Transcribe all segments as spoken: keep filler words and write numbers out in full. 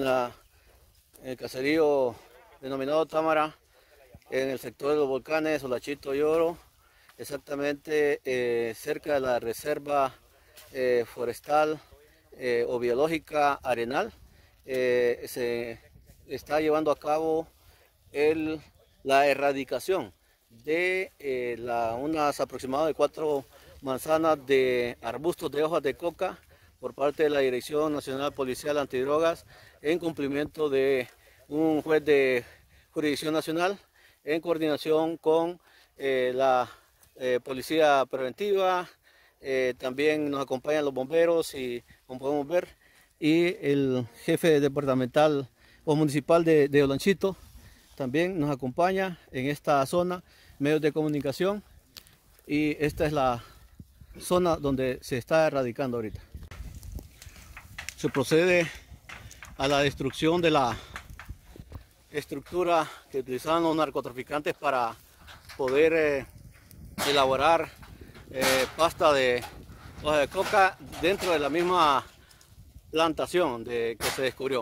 la, en el caserío denominado Támara, en el sector de los volcanes Solachito y Oro, exactamente eh, cerca de la reserva eh, forestal eh, o biológica Arenal. Eh, se está llevando a cabo el, la erradicación de eh, la, unas aproximadamente cuatro manzanas de arbustos de hojas de coca por parte de la Dirección Nacional Policial Antidrogas, en cumplimiento de un juez de jurisdicción nacional, en coordinación con eh, la eh, Policía Preventiva. Eh, también nos acompañan los bomberos, y como podemos ver, y el jefe departamental o municipal de, de Olanchito también nos acompaña en esta zona, medios de comunicación, y esta es la zona donde se está erradicando ahorita. Se procede a la destrucción de la estructura que utilizaban los narcotraficantes para poder eh, elaborar eh, pasta de hoja de coca dentro de la misma plantación de, que se descubrió.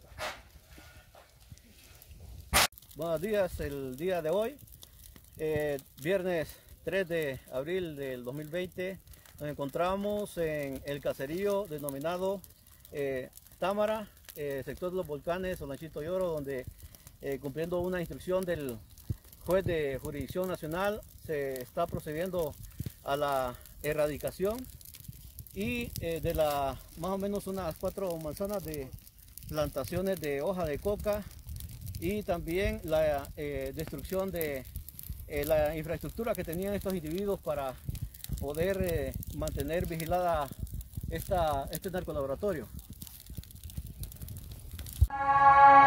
Buenos días, el día de hoy, eh, viernes tres de abril del dos mil veinte, nos encontramos en el caserío denominado eh, Támara, eh, sector de los volcanes Solachito y Oro, donde eh, cumpliendo una instrucción del juez de jurisdicción nacional, se está procediendo a la erradicación y eh, de la más o menos unas cuatro manzanas de plantaciones de hoja de coca, y también la eh, destrucción de eh, la infraestructura que tenían estos individuos para poder eh, mantener vigilada esta, este narcolaboratorio.